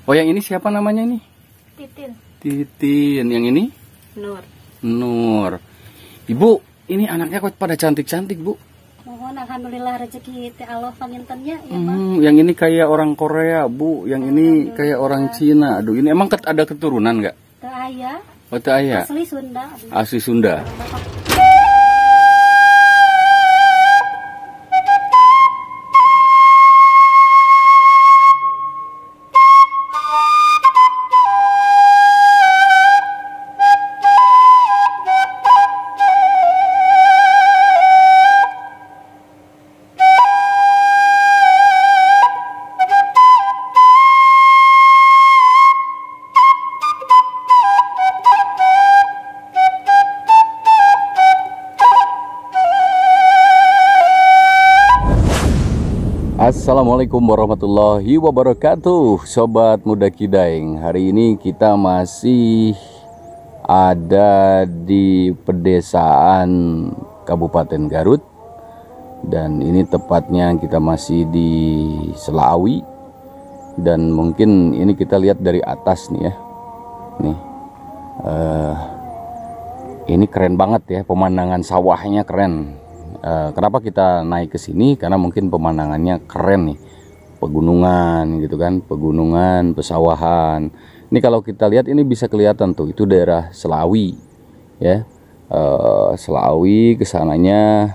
Oh, yang ini siapa namanya ini? Titin. Titin. Yang ini? Nur. Nur. Ibu, ini anaknya kok pada cantik-cantik, Bu? Mohon alhamdulillah rezeki ti Allah pangintennya ya, Bang. Yang ini kayak orang Korea, Bu. Yang ini kayak orang Cina. Aduh, ini emang ada keturunan nggak? Teu aya. Oh, teu aya. Asli Sunda. Asli Sunda. Assalamualaikum warahmatullahi wabarakatuh, Sobat Muda Kidaeng. Hari ini kita masih ada di pedesaan Kabupaten Garut. Dan ini tepatnya kita masih di Selaawi. Dan mungkin ini kita lihat dari atas nih ya. Nih, ini keren banget ya, pemandangan sawahnya keren. Kenapa kita naik ke sini? Karena mungkin pemandangannya keren nih, pegunungan gitu kan, pegunungan, pesawahan. Ini kalau kita lihat ini bisa kelihatan tuh, itu daerah Selaawi ya. Selaawi kesananya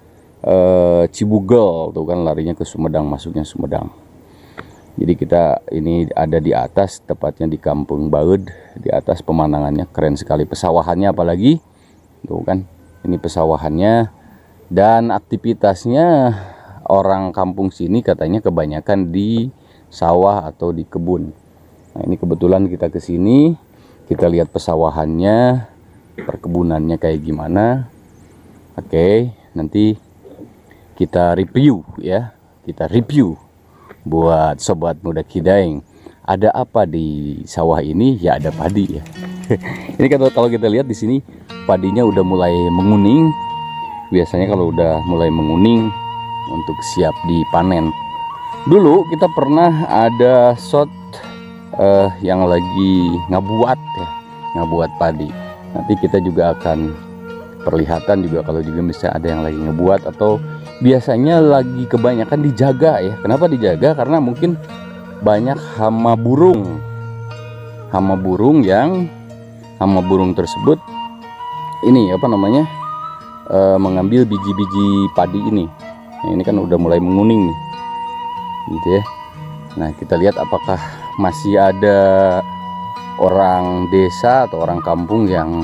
Cibugel tuh kan, larinya ke Sumedang, masuknya Sumedang. Jadi kita ini ada di atas, tepatnya di Kampung Baud. Di atas pemandangannya keren sekali, pesawahannya apalagi tuh kan, ini pesawahannya. Dan aktivitasnya orang kampung sini katanya kebanyakan di sawah atau di kebun. Nah, ini kebetulan kita ke sini, kita lihat pesawahannya, perkebunannya kayak gimana. Oke, nanti kita review ya. Kita review buat Sobat Muda Kidaeng. Ada apa di sawah ini? Ya ada padi ya. Ini kalau kita lihat di sini padinya udah mulai menguning. Biasanya kalau udah mulai menguning untuk siap dipanen. Dulu kita pernah ada shot yang lagi ngabuat ya, ngabuat padi. Nanti kita juga akan perlihatan juga kalau juga bisa ada yang lagi ngebuat, atau biasanya lagi kebanyakan dijaga ya. Kenapa dijaga? Karena mungkin banyak hama burung. Hama burung tersebut ini apa namanya? Mengambil biji-biji padi ini. Nah, ini kan udah mulai menguning nih, gitu ya. Nah, kita lihat apakah masih ada orang desa atau orang kampung yang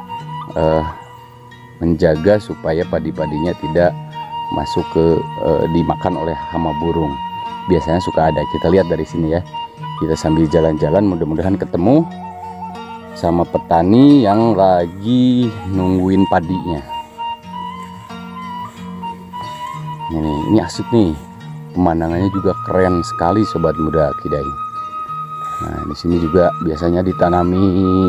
menjaga supaya padi-padinya tidak masuk ke dimakan oleh hama burung. Biasanya suka ada. Kita lihat dari sini ya. Kita sambil jalan-jalan, mudah-mudahan ketemu sama petani yang lagi nungguin padinya. Ini asik nih, pemandangannya juga keren sekali Sobat Muda Kidaeng. Nah, di sini juga biasanya ditanami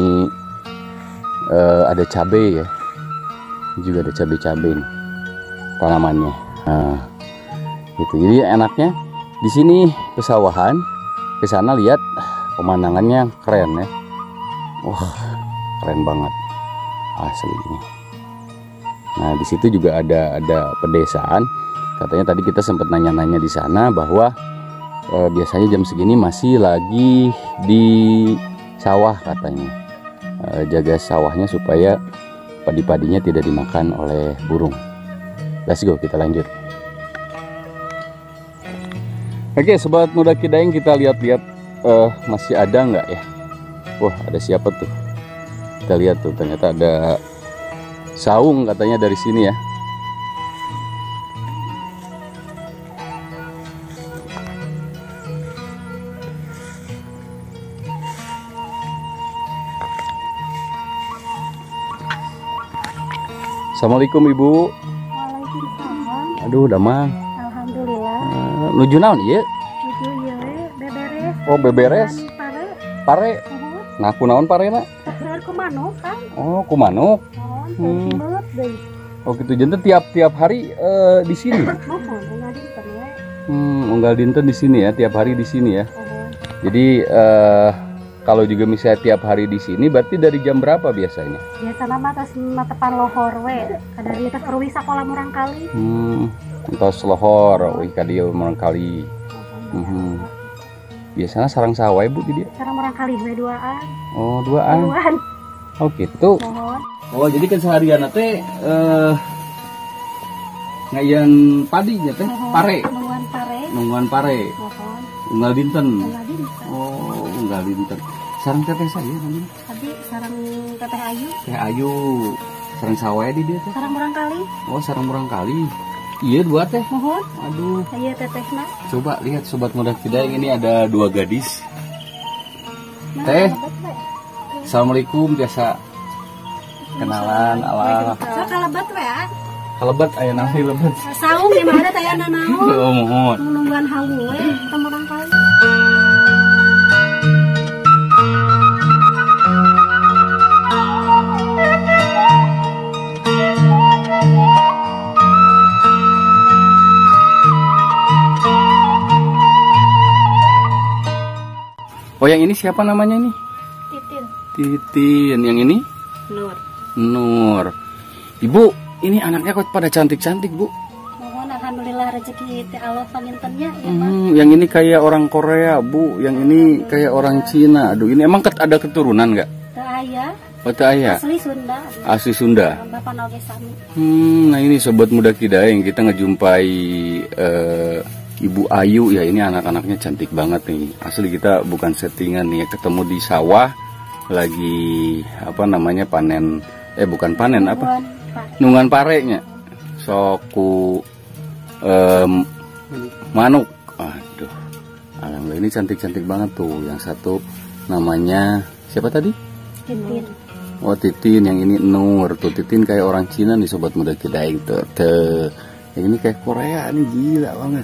ada cabai ya, ini juga ada cabai-cabai nih tanamannya. Nah, gitu. Jadi enaknya di sini pesawahan, ke sana lihat pemandangannya keren ya. Wah, keren banget asli ini. Nah, di situ juga ada pedesaan. Katanya tadi kita sempat nanya-nanya di sana bahwa biasanya jam segini masih lagi di sawah katanya. Jaga sawahnya supaya padi-padinya tidak dimakan oleh burung. Let's go, kita lanjut. Oke, Sobat Muda Kidaeng, kita lihat-lihat masih ada nggak ya? Wah, ada siapa tuh? Kita lihat tuh, ternyata ada saung katanya dari sini ya. Assalamualaikum Ibu. Waalaikumsalam. Aduh, damang. Alhamdulillah. Nuju naon ieu? Nuju ieu beberes. Oh, beberes. Pare. Pare. Nah, kunaon parena? Teh ku manuk kan. Oh, ku manuk. Beut deui. Oh, gitu. Jadi tiap hari di sini. Mohon tinggal dinten we. Unggal dinten di sini ya, tiap hari di sini ya. Jadi kalau juga misalnya tiap hari di sini, berarti dari jam berapa biasanya? Biasa nama atas tepan lohor we. Kadari atas perwisa kolam urang kali. Entos lohor, wih kadieu urang kali. Biasanya sarang sawah ibu di dia? Sarang urang kali we duaan. Oh, duaan. Duaan. Oh gitu. Mohon. Oh jadi keseharian teh ngayan padi nya teh pare. Nungguan pare. Nungguan pare. Mohon. Unggal dinten. Unggal dinten. Oh, unggal dinten. Sarang teteh saya namanya. Tadi sarang teteh Ayu. Teh Ayu. Sarang sawah di dia teh. Sarang urang kali. Oh, sarang urang kali. Iya dua teh. Mohon. Aduh. Aya tetehna. Coba lihat sobat muda kita, ini ada dua gadis. Nah, Teh. lebet, we. Assalamualaikum, biasa kenalan ala. So kalebet we ah. Kalebet aya nasi lebet. Saung di mana teh aya naon? Oh, mohon. Nungguan hawu we ketemu urang kali. Oh, yang ini siapa namanya nih? Titin. Titin. Yang ini? Nur. Nur. Ibu, ini anaknya kok pada cantik-cantik, Bu. Mohon alhamdulillah rezeki teh Allah pamintennya ya Pak. Yang ini kayak orang Korea, Bu. Yang ini kayak orang Cina. Aduh, ini emang ada keturunan nggak? Teu aya. Oh, teu aya. Asli Sunda. Asli Sunda. Bapak oge sami. Nah ini sobat muda Kidayeng, kita ngejumpai Ibu Ayu ya. Ini anak-anaknya cantik banget nih. Asli kita bukan settingan nih, ketemu di sawah lagi apa namanya panen, bukan panen apa? Nungguan parenya. Soku manuk. Aduh. Alhamdulillah ini cantik-cantik banget tuh. Yang satu namanya siapa tadi? Titin. Oh Titin, yang ini Nur. Tuh Titin kayak orang Cina nih sobat muda Kidayeng tuh. Yang ini kayak Korea nih, gila banget.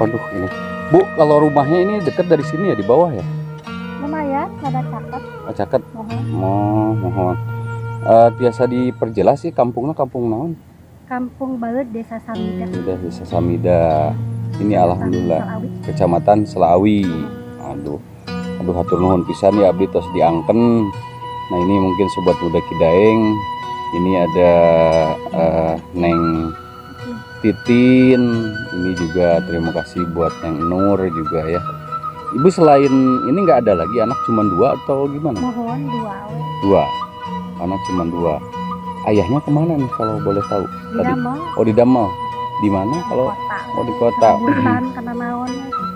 Aduh ini. Bu, kalau rumahnya ini dekat dari sini ya, di bawah ya? Lumayan, ada cakep. Oh, caket. Mohon. Mohon. Biasa diperjelas sih kampungnya kampung naon? Kampung Baut, Desa Samida. Udah Desa Samida. Ini alhamdulillah. Selawi. Kecamatan Selawi. Aduh hatur nuhun pisan ya abdi tos diangken. Nah ini mungkin sobat budak Kidaeng. Ini ada Neng Titin. Ini juga terima kasih buat Neng Nur juga ya. Ibu selain ini nggak ada lagi anak cuma 2 atau gimana? Mohon 2 2. Anak cuma 2. Ayahnya kemana nih kalau boleh tahu? di Damel. Oh di Damel. Di mana kalau? Kota. Oh di kota. Bukan karena naon.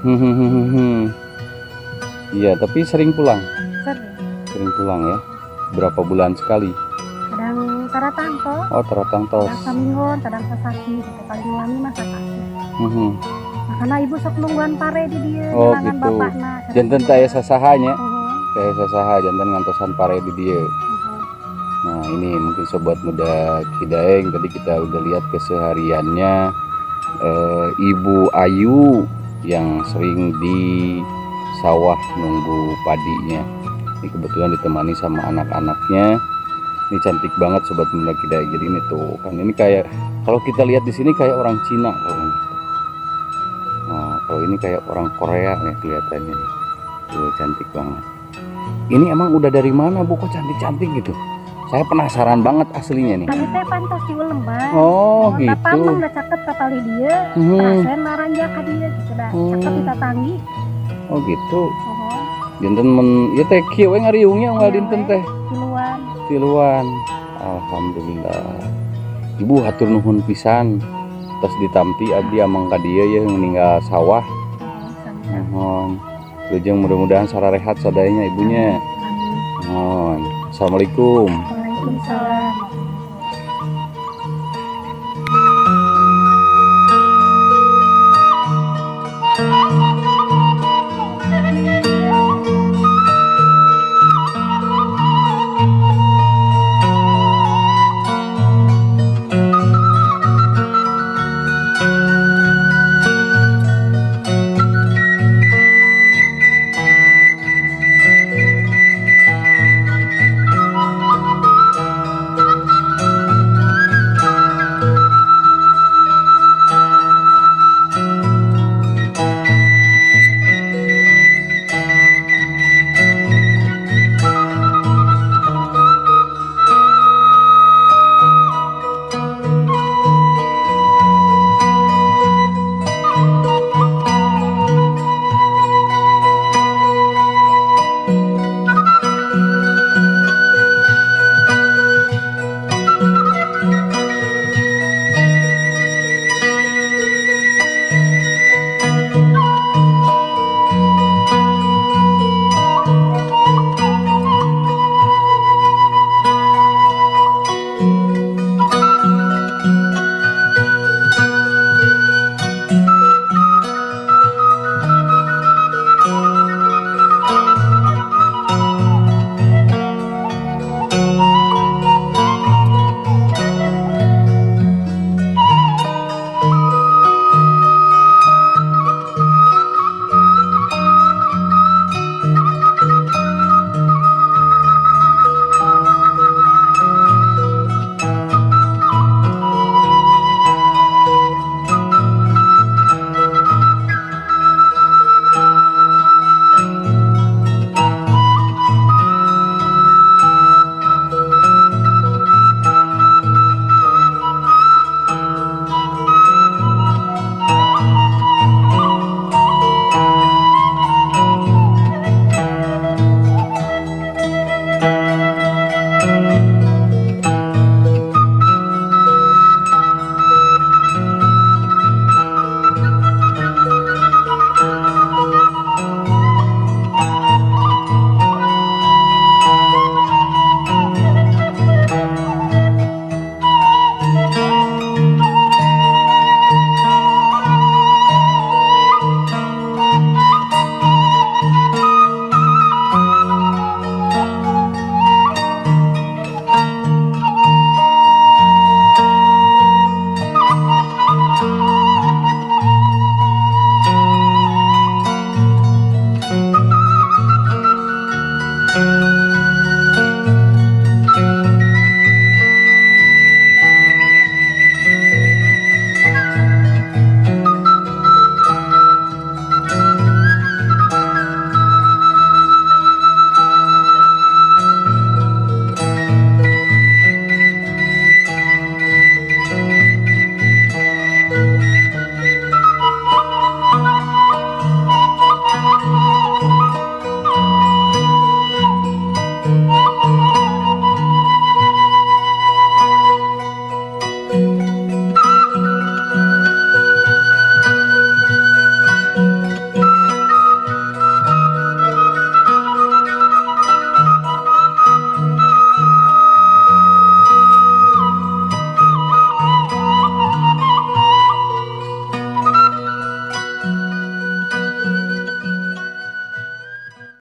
Iya, tapi sering pulang. Sering. Sering pulang ya. Berapa bulan sekali? Kadang taratang toh. Oh, teratang tos. Kadang saminggon, kadang sasaki. Paling lami masa kaki. Mhm. Nah, karena ibu sok nungguan pare di dia. Oh, ngelangan gitu. bapakna. Janten taya sasahanya. Mohon. Kayak sasaha jantan ngantosan pare di dia. Nah, ini mungkin sobat muda Kidaeng tadi kita udah lihat kesehariannya Ibu Ayu yang sering di sawah nunggu padinya. Ini kebetulan ditemani sama anak-anaknya. Ini cantik banget sobat muda Kidaeng. Jadi ini tuh kan ini kayak kalau kita lihat di sini kayak orang Cina kalau ini. Nah, kalau ini kayak orang Korea nih kelihatannya. Tuh cantik banget. Ini emang udah dari mana Bu kok cantik-cantik gitu? Saya penasaran banget aslinya nih. Tadi teh pantos di Ulemban. Oh gitu. Tapang udah cakep kapali dia. Rasen naranja ka dia gitu dah. Cakep kita tanggi. Oh gitu. Mohon. Dinten men ya teh kieu we ngariungnya unggal dinten teh. Kiluan. Tiluan. Alhamdulillah. Ibu hatur nuhun pisan. Terus ditampi abdi amang ka dieu ya ninggal sawah. Mohon. Lujeng mudah-mudahan sararehat sadayanya ibunya. Amin. Mohon. Assalamualaikum. Waalaikumsalam.